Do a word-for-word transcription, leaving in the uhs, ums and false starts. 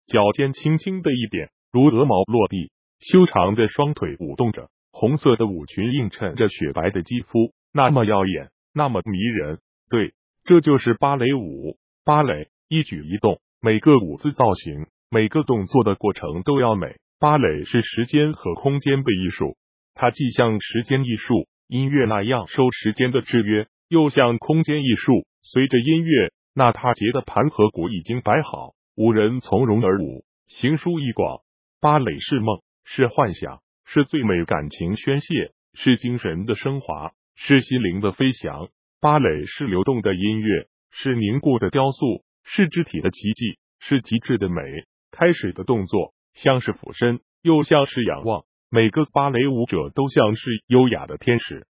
脚尖轻轻的一点，如鹅毛落地，修长的双腿舞动着，红色的舞裙映衬着雪白的肌肤，那么耀眼，那么迷人。对，这就是芭蕾舞。芭蕾，一举一动，每个舞姿造型，每个动作的过程都要美。芭蕾是时间和空间的艺术，它既像时间艺术，音乐那样受时间的制约，又像空间艺术，随着音乐，那踏节的盘和鼓已经摆好，舞人从容而舞，行书意广。芭蕾是梦，是幻想，是最美感情宣泄，是精神的升华，是心灵的飞翔。芭蕾是流动的音乐，是凝固的雕塑，是肢体的奇迹，是极致的美。开始的动作像是俯身，又像是仰望，每个芭蕾舞者都像是优雅的天使，